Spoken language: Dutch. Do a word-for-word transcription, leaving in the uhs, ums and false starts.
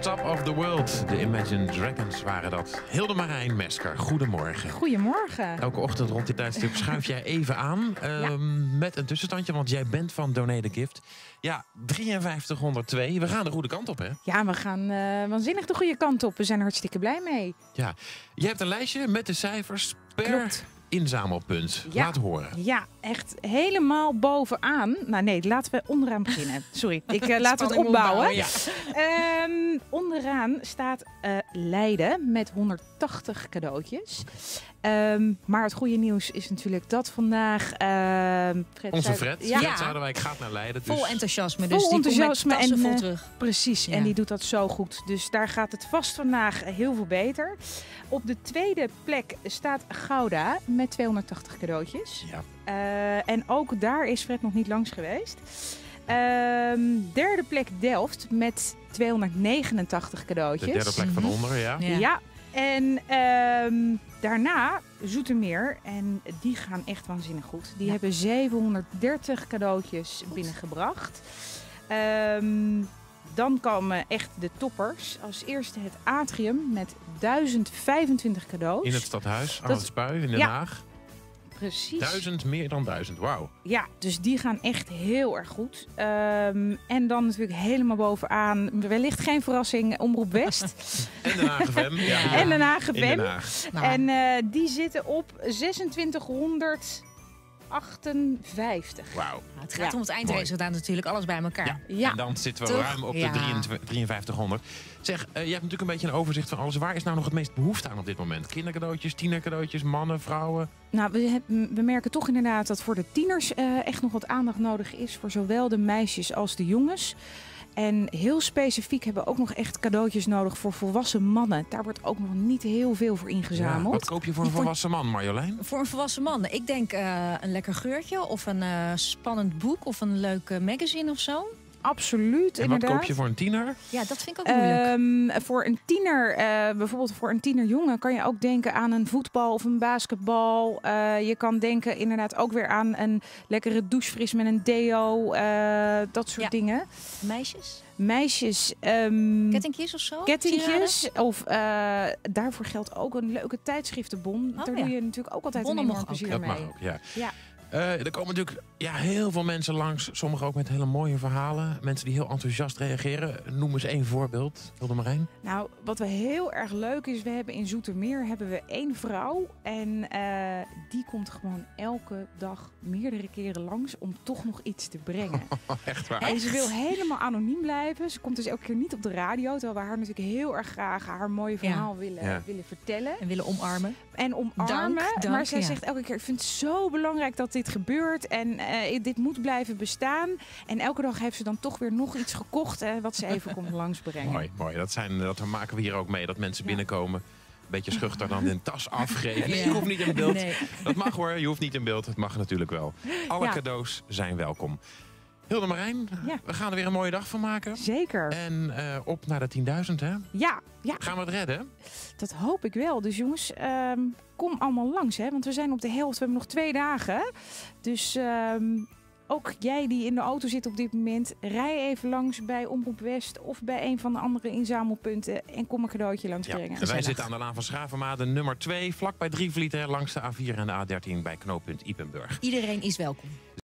Top of the World. De Imagine Dragons waren dat. Hilde Marijn Mesker, goedemorgen. Goedemorgen. Elke ochtend rond dit tijdstip schuif jij even aan. Uh, ja. Met een tussentandje, want jij bent van Donate a Gift. Ja, drieënvijftighonderdtwee. We gaan de goede kant op, hè? Ja, we gaan uh, waanzinnig de goede kant op. We zijn er hartstikke blij mee. Ja, je hebt een lijstje met de cijfers per... Klopt. Inzamelpunt. Ja, laat horen. Ja, echt helemaal bovenaan. Nou nee, laten we onderaan beginnen. Sorry, ik uh, laat het opbouwen. Ja. Um, onderaan staat uh, Leiden met honderdtachtig cadeautjes. Um, maar het goede nieuws is natuurlijk dat vandaag... Uh, Fred Onze Fred, ja. Fred Zuiderwijk gaat naar Leiden. Dus... Vol enthousiasme. Dus vol die enthousiasme komt met en vol uh, terug. Precies, ja. En die doet dat zo goed. Dus daar gaat het vast vandaag heel veel beter. Op de tweede plek staat Gouda met tweehonderdtachtig cadeautjes. Ja. Uh, en ook daar is Fred nog niet langs geweest. Um, derde plek Delft met tweehonderdnegenentachtig cadeautjes. De derde plek van onder, ja. Ja. ja. En um, daarna Zoetermeer. En die gaan echt waanzinnig goed. Die ja. hebben zevenhonderddertig cadeautjes goed. binnengebracht. Um, dan komen echt de toppers. Als eerste het Atrium met duizend vijfentwintig cadeaus. In het stadhuis, aan het Spui in Den ja. Haag. Precies. Duizend, meer dan duizend, wauw. Ja, dus die gaan echt heel erg goed. Um, en dan natuurlijk helemaal bovenaan, wellicht geen verrassing, Omroep West. En Den Haag F M. Ja, ja. En Den Haag F M. Den Haag. Nou. En uh, die zitten op zesentwintighonderdachtenvijftig. Wauw. Nou, het gaat ja. om het eindresultaat natuurlijk, alles bij elkaar. Ja. Ja. En dan zitten we Toch? ruim op de ja. drieënvijftighonderd. Zeg, uh, je hebt natuurlijk een beetje een overzicht van alles. Waar is nou nog het meest behoefte aan op dit moment? Kindercadeautjes, tienercadeautjes, mannen, vrouwen? Nou, we, hebben, we merken toch inderdaad dat voor de tieners uh, echt nog wat aandacht nodig is. Voor zowel de meisjes als de jongens. En heel specifiek hebben we ook nog echt cadeautjes nodig voor volwassen mannen. Daar wordt ook nog niet heel veel voor ingezameld. Ja, wat koop je voor een volwassen man, Marjolein? Voor een volwassen man? Ik denk uh, een lekker geurtje of een uh, spannend boek of een leuk uh, magazine of zo. Absoluut, en inderdaad. wat koop je voor een tiener? Ja, dat vind ik ook moeilijk. Um, voor een tiener, uh, bijvoorbeeld voor een tienerjongen, kan je ook denken aan een voetbal of een basketbal. Uh, je kan denken inderdaad ook weer aan een lekkere douchefris met een deo, uh, dat soort ja. dingen. Meisjes? Meisjes. Um, kettingjes of zo? Kettingjes. Sieraden? Of uh, daarvoor geldt ook een leuke tijdschriftenbon. Oh, Daar ja. doe je natuurlijk ook altijd Bonnen een enorm plezier dat mee. Mag ook, ja. ja. Uh, er komen natuurlijk ja, heel veel mensen langs. Sommigen ook met hele mooie verhalen. Mensen die heel enthousiast reageren. Noem eens één voorbeeld, Hilde Marijn. Nou, wat we heel erg leuk is, we hebben in Zoetermeer hebben we één vrouw. En uh, die komt gewoon elke dag meerdere keren langs om toch nog iets te brengen. Echt waar? En ze wil helemaal anoniem blijven. Ze komt dus elke keer niet op de radio. Terwijl we haar natuurlijk heel erg graag haar mooie verhaal ja. willen, ja. willen vertellen. En willen omarmen. En omarmen. Dank, dank, maar zij ja. zegt elke keer, ik vind het zo belangrijk dat dit gebeurt. En uh, dit moet blijven bestaan. En elke dag heeft ze dan toch weer nog iets gekocht. Uh, wat ze even komt langsbrengen. Mooi, mooi. Dat, zijn, dat maken we hier ook mee. Dat mensen ja. binnenkomen. Een beetje schuchter dan hun tas afgeven. Nee, je hoeft niet in beeld. Nee. Dat mag hoor, je hoeft niet in beeld. Het mag natuurlijk wel. Alle ja. cadeaus zijn welkom. Hilde Marijn, ja. we gaan er weer een mooie dag van maken. Zeker. En uh, op naar de tienduizend, hè? Ja, ja. Gaan we het redden? Dat hoop ik wel. Dus jongens, um, kom allemaal langs, hè? Want we zijn op de helft. We hebben nog twee dagen. Dus um, ook jij die in de auto zit op dit moment, rij even langs bij Omroep West of bij een van de andere inzamelpunten en kom een cadeautje langs ja. brengen. En wij zitten aan de Laan van Schavenmaat, nummer twee, vlak bij Drievliet, langs de A vier en de A dertien bij knooppunt Ipenburg. Iedereen is welkom.